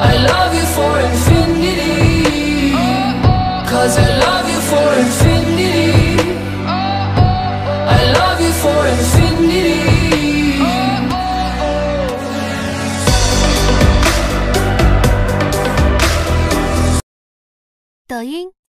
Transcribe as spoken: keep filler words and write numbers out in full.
I love you for infinity, 'cause I love you for infinity. I love you for infinity. 抖音。